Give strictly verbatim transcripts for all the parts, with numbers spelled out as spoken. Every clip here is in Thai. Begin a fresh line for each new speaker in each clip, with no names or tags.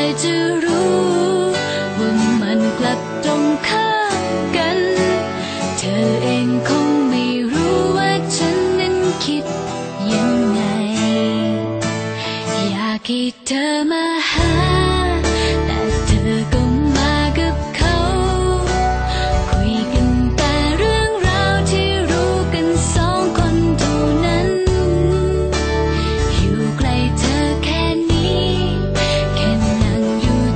จะรู้ว่ามันกลับตรงข้ามกันเธอเองคงไม่รู้ว่าฉันนั้นคิดยังไงอยากให้เธอมาหาแต่เธอก็มากับเขาคุยกันแต่เรื่องราวที่รู้กันสองคนเท่านั้นอยู่ใกล้เธอแค่นี้แค่นั่งอยู่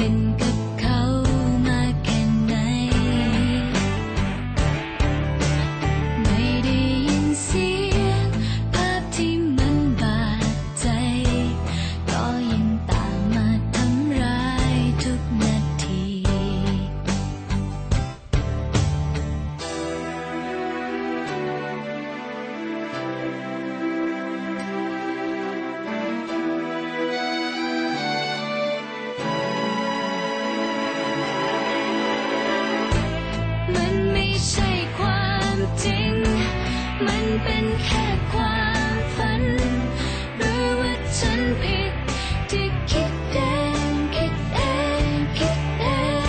กันกับเขามาแค่ไหนไม่ได้ยินเสียงภาพที่มันบาดใจก็ยังตามมาทำร้ายทุกนาที มันไม่ใช่ความจริง มันเป็นแค่ความฝัน หรือว่าฉันผิดที่คิดเองคิดเองคิดเอง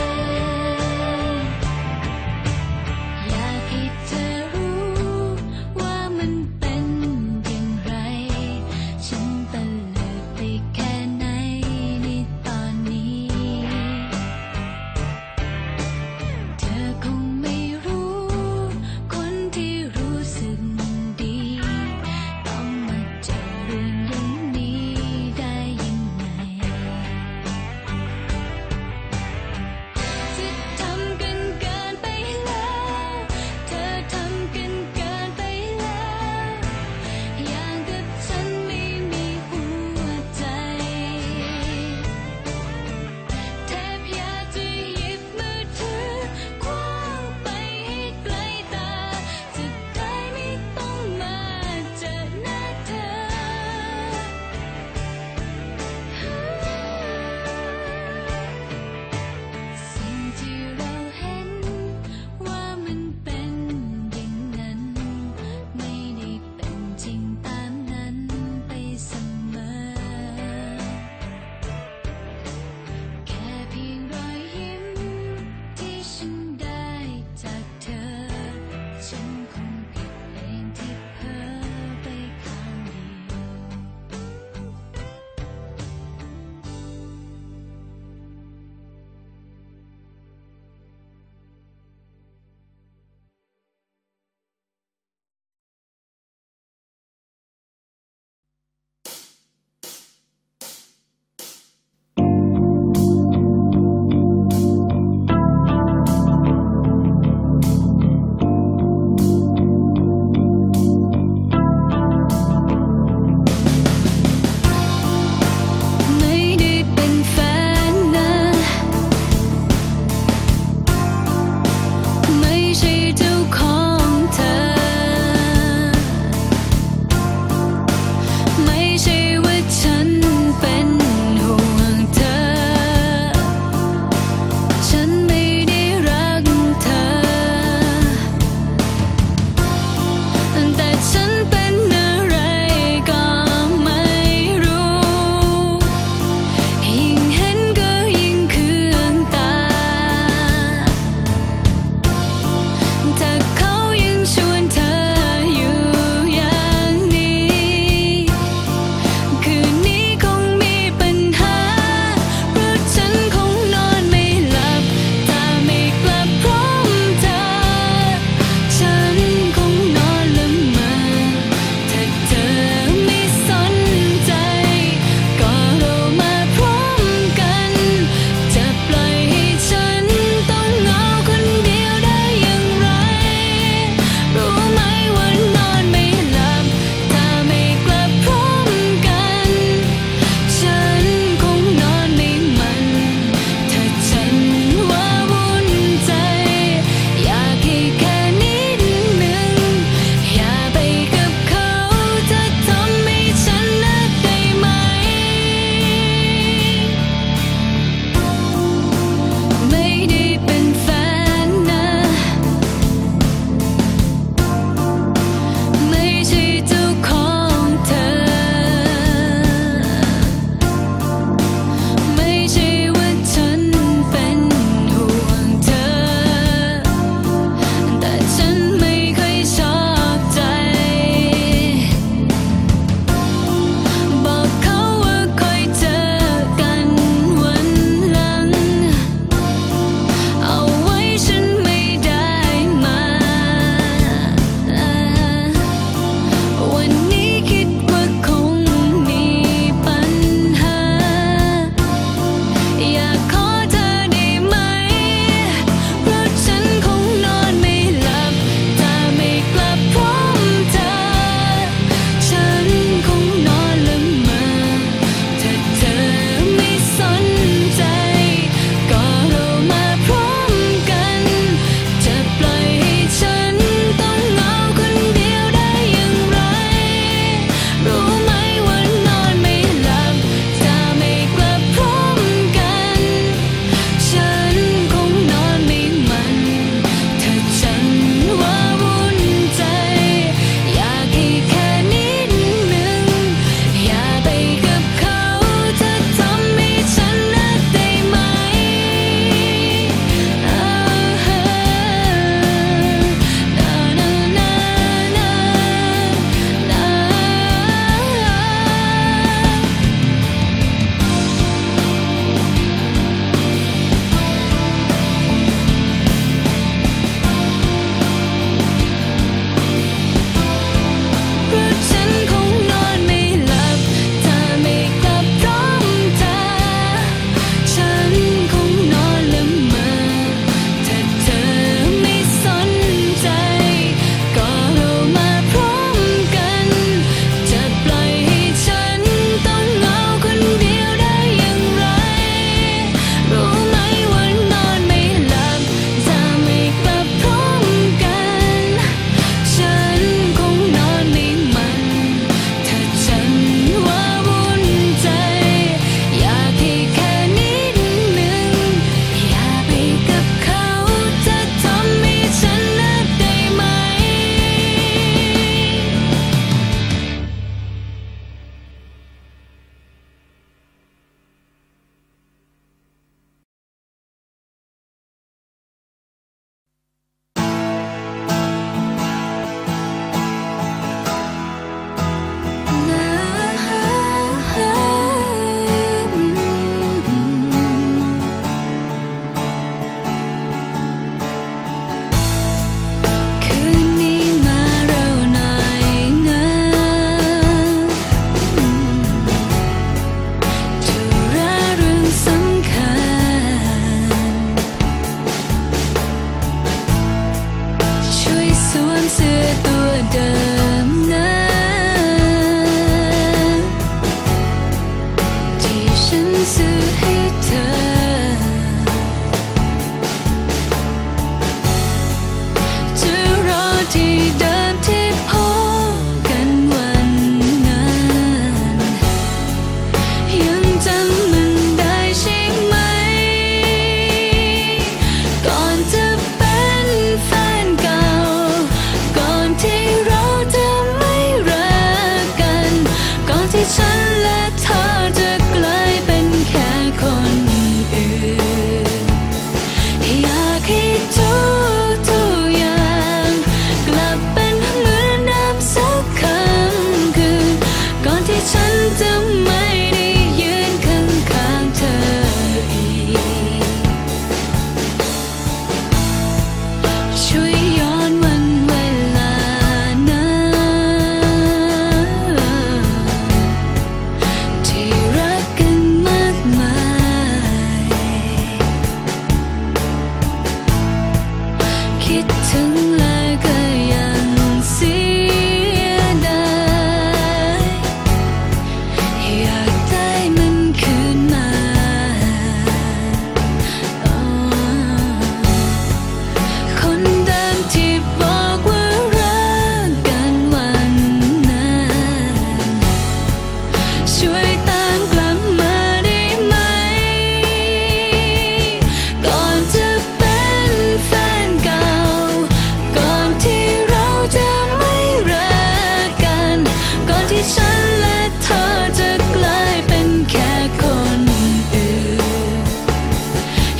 อยากให้เธอรู้ว่ามันเป็นอย่างไร ฉันตะเลิดไปแค่ไหนในตอนนี้ เธอคงไม่รู้คนที่รู้สึกดี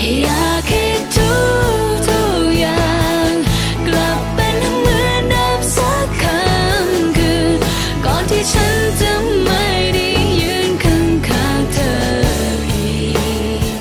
อยากให้ทุกทุกอย่างกลับเป็นเหมือนเดิมสักคำคืนก่อนที่ฉันจะไม่ได้ยืนข้างๆเธออีก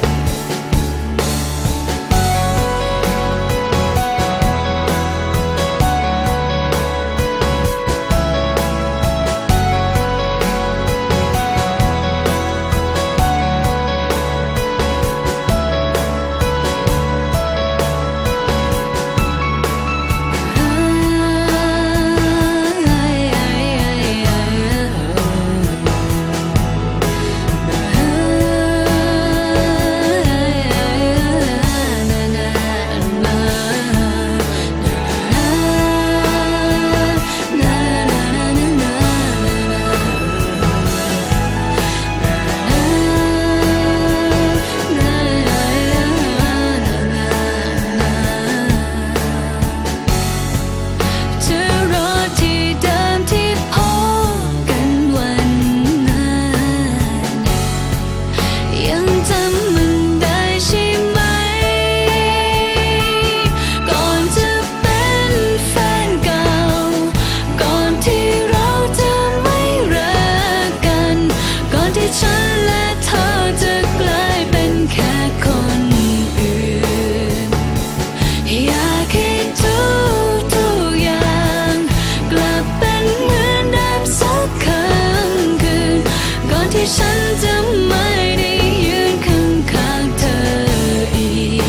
ฉันจะไม่ได้ยืนข้างๆเธออี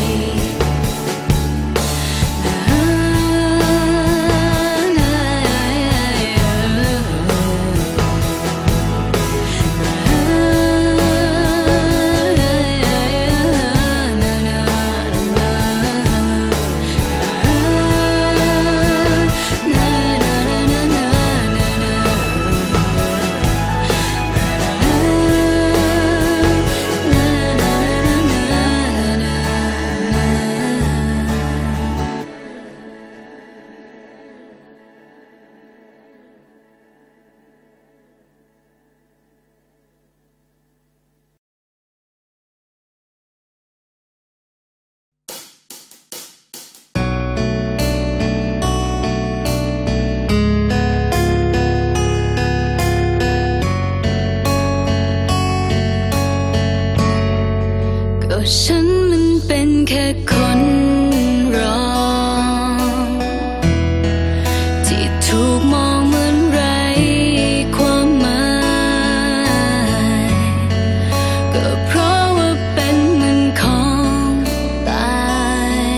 ฉันมันเป็นแค่คนรองที่ถูกมองเหมือนไร้ความหมายก็เพราะว่าเป็นเหมือนของตาย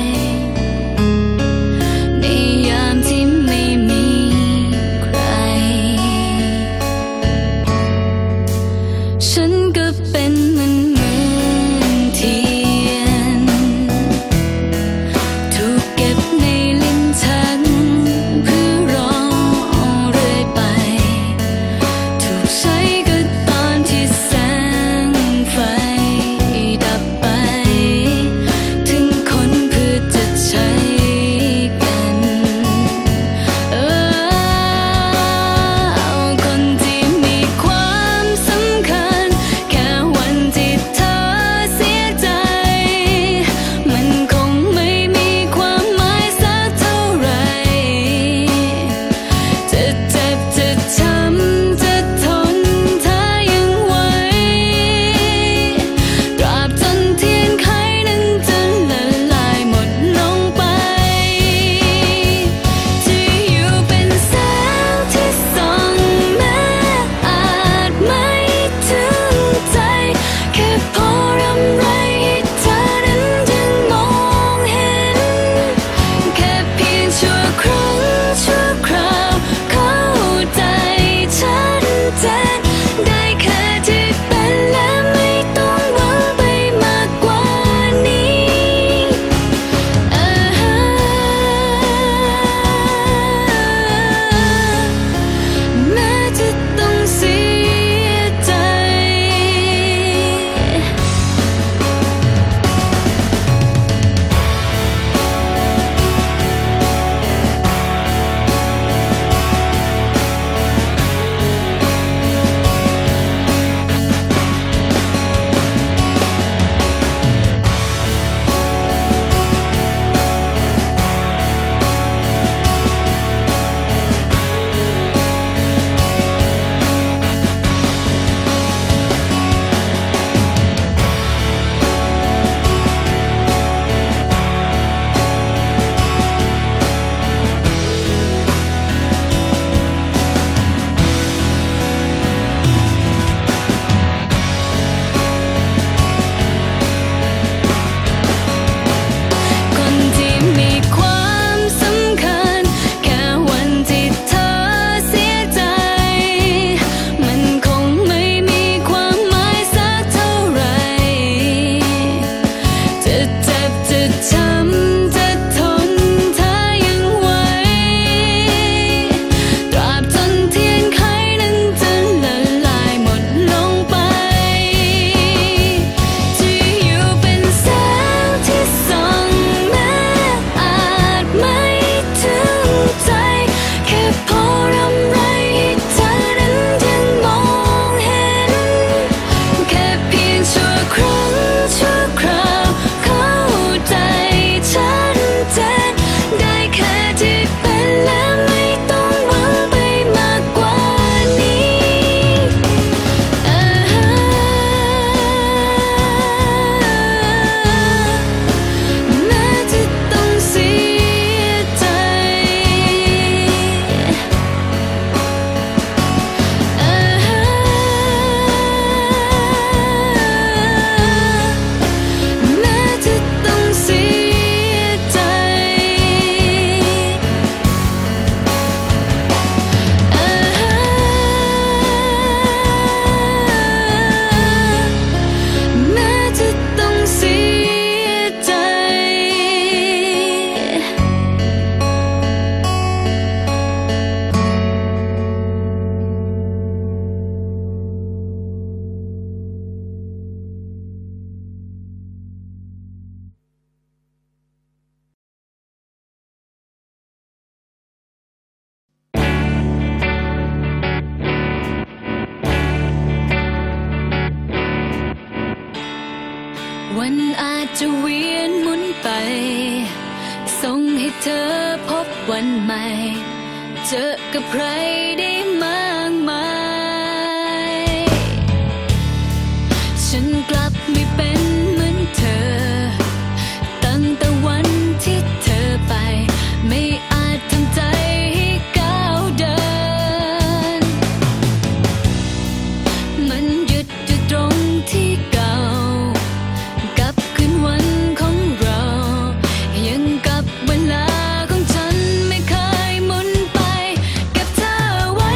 ในยามที่ไม่มีใครฉันก็เป็นเหมือนเทียนจะเจ็บจะช้ำจะทนถ้ายังไหวตราบจนเทียนไขนั้นจะละลายหมดลงไปที่อยู่เป็นแสงที่ส่องแม้อาจไม่ถึงใจแค่พอรำไรให้เธอนั้นยังมองเห็นแค่เพียงชั่วครั้งชั่วคราวเข้าใจชัดเจนได้แค่ที่เป็นและไม่ต้องหวังไปมากกว่านี้อ่าฮะแม้จะต้องเสียใจอ่าฮะแม้จะต้องเสียใจอ่าฮะแม้จะต้องเสียใจวันอาจจะเวียนหมุนไปส่งให้เธอพบวันใหม่ เจอกับใครได้มากมายฉันกลับไม่เป็นเหมือนเธอตั้งแต่วันที่เธอไปไม่อาจทำใจให้ก้าวเดินมันหยุดอยู่ตรงที่เก่ากับคืนวันของเรายังกับเวลาของฉันไม่เคยหมุนไปเก็บเธอไว้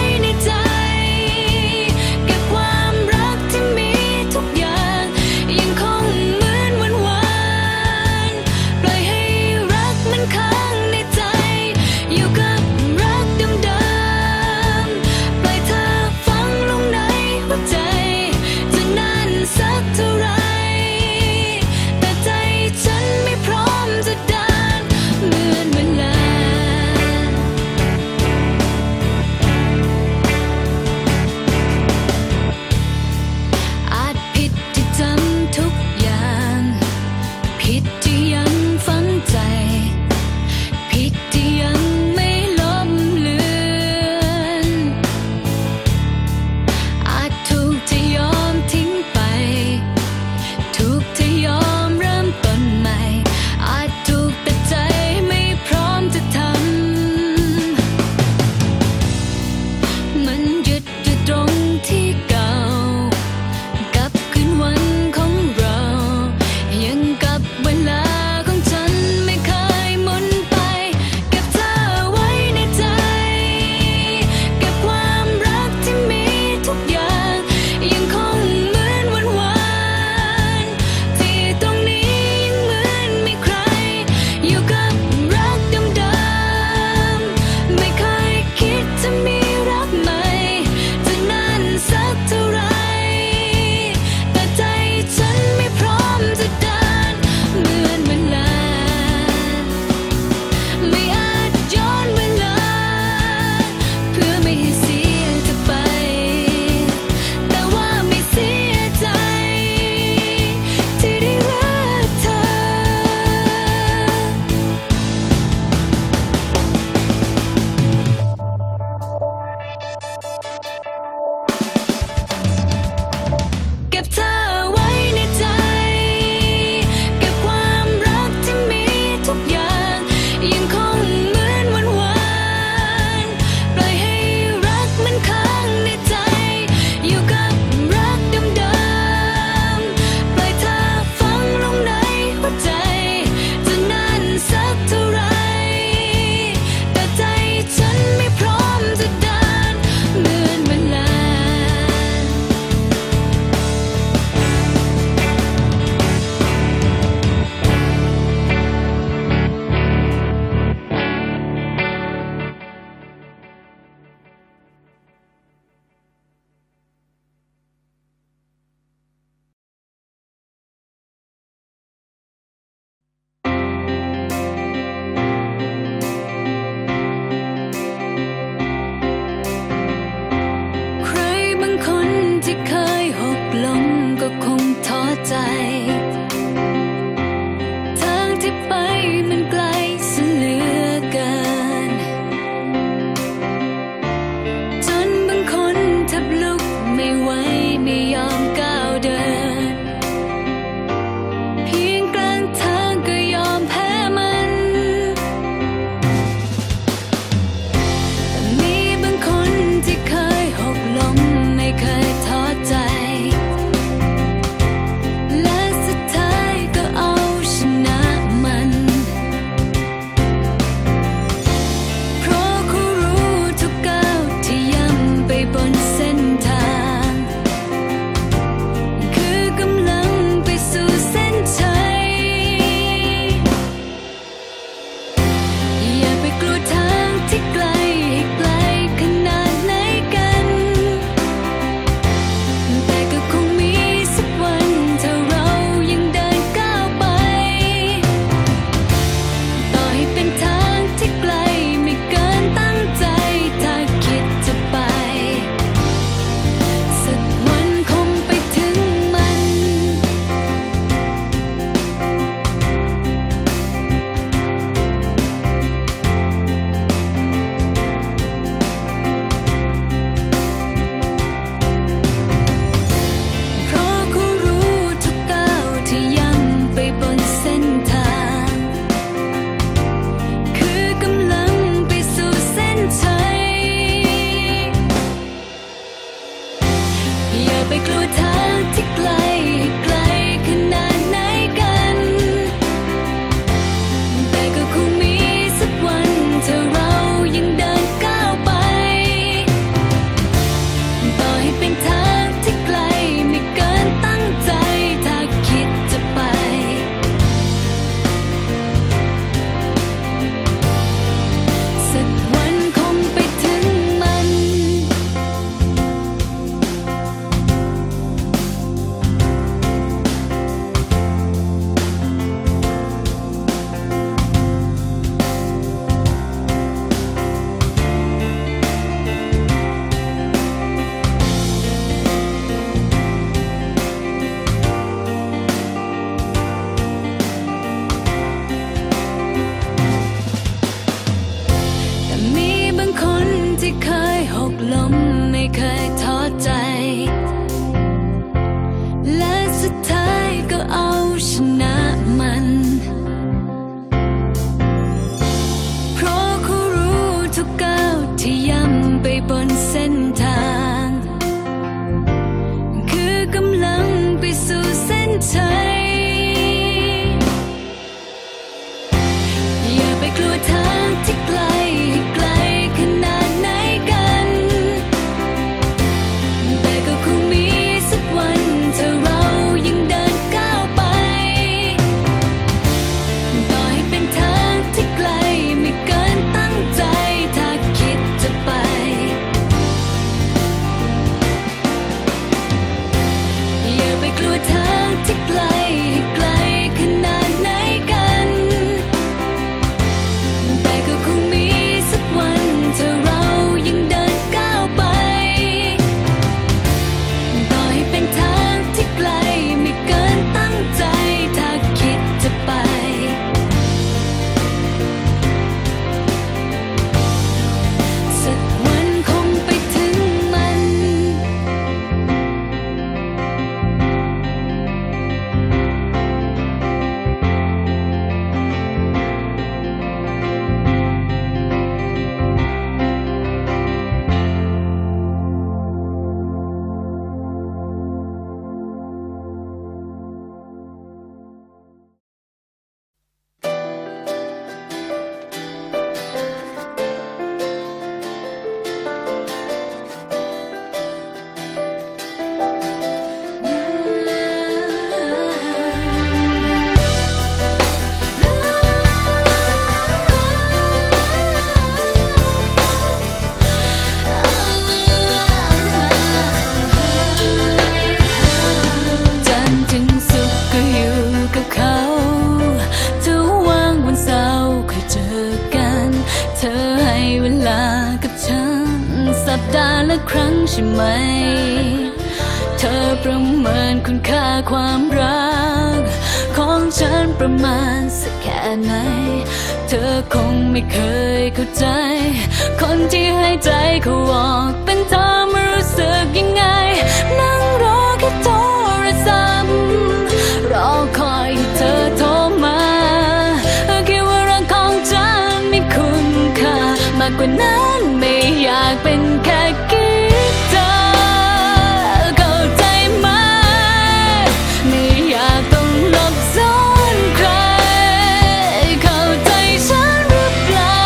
ละครั้งใช่ไหมเธอประเมินคุณค่าความรักของฉันประมาณสักแค่ไหนเธอคงไม่เคยเข้าใจคนที่ให้ใจเขาออกเป็นเธอไม่รู้สึกยังไงนั่งรอแค่โทรศัพท์รอคอยให้เธอโทรมาคิดว่ารักของฉันมีคุณค่ามากกว่านั้นไม่อยากเป็นแค่กิ๊กเธอเข้าใจไหมไม่อยากต้องหลบซ่อนใครเข้าใจฉันหรือเปล่า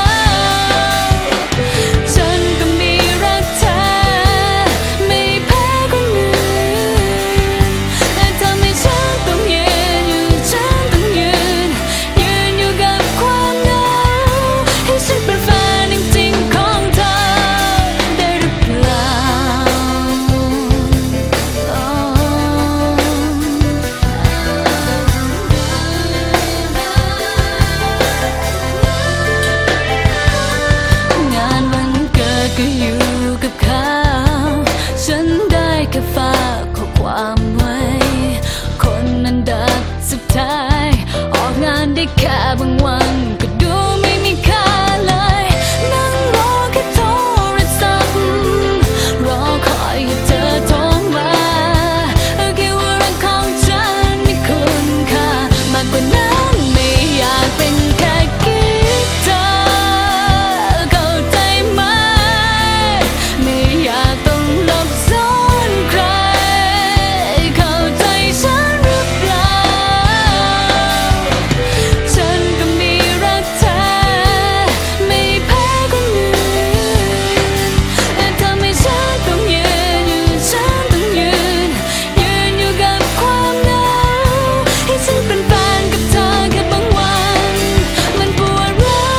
ฉันก็มีรักเธอไม่แพ้คนอื่นแต่ทำให้ฉันต้องยืนอยู่ฉันต้องยืนยืนอยู่กับความเหงาให้ฉันเป็นแฟนจริงๆของเธอได้หรือเปล่างานวันเกิดก็อยู่กับเขาฉันได้แค่ฝากข้อความไว้คนนั้นดับสุดท้ายออกงานได้แค่บางวันก็ดูไม่มีค่าเลยนั่งรอแค่โทรศัพท์รอคอยให้เธอโทรมาคิดว่ารักของฉันมีคุณค่ามากกว่านั้นไม่อยากเป็นแค่กิ๊กเธอเข้าใจไหมไม่อยากต้องหลบซ่อนใครเข้าใจฉันหรือเปล่าฉันก็มีรักเธอไม่แพ้คนอื่นแต่ทำให้ฉันต้องยืนอยู่ฉันต้องยืนยืนอยู่กับความเหงาให้ฉันเป็นแฟนกับเธอแค่บางวันมันปวดร้าว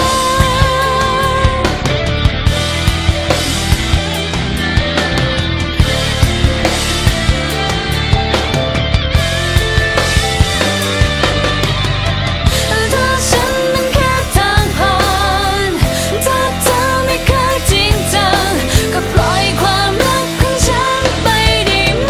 ถ้าฉันนั้นแค่ทางผ่านถ้าเธอไม่เคยจริงจังก็ปล่อยความรักของฉันไปได้ไหม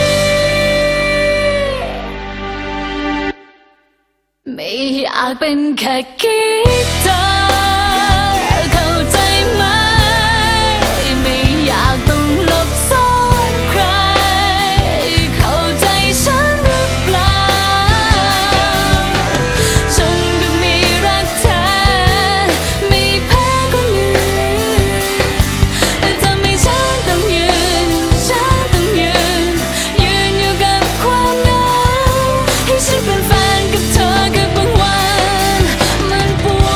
ไม่อยากเป็นแค่กิ๊กเธอเข้าใจไหมไม่อยากต้องหลบซ่อนใครเข้าใจฉันหรือเปล่าฉันก็มีรักเธอไม่แพ้คนอื่นแต่ทำให้ฉันต้องยืนฉันต้องยืนยืนอยู่กับความเหงาให้ฉันเป็นแฟนกับเธอแค่บางวันมันปว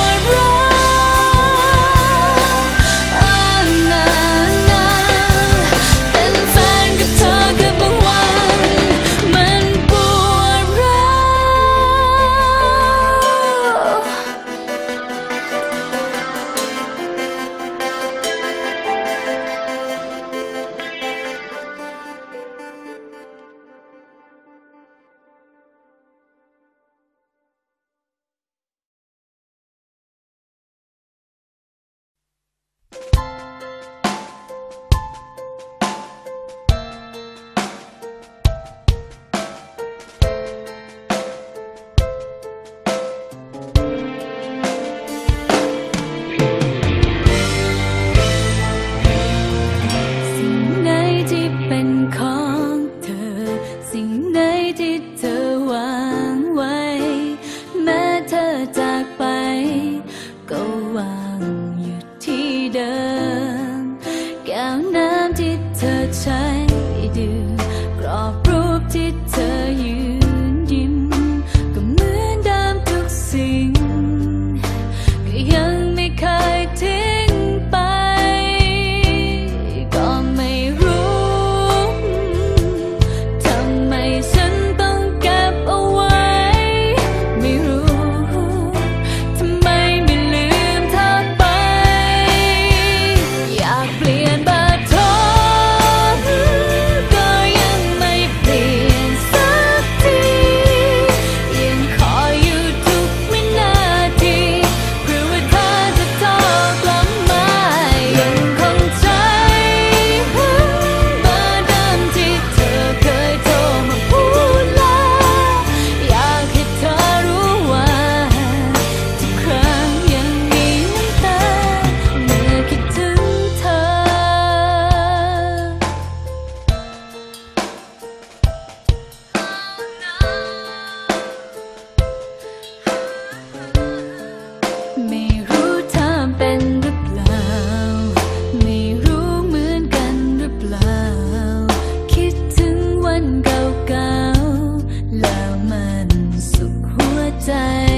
ใจ